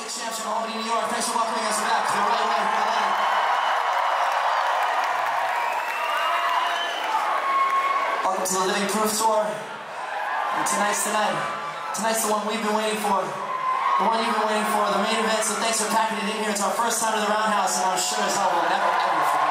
Heavyweight champs from Albany, New York. Thanks for welcoming us back to the right way here in Atlanta. Welcome to the Living Proof Tour. And tonight's the night. Tonight's the one we've been waiting for. The one you've been waiting for, the main event. So thanks for packing it in here. It's our first time to the Roundhouse, and I'm sure as hell we'll never, ever forget.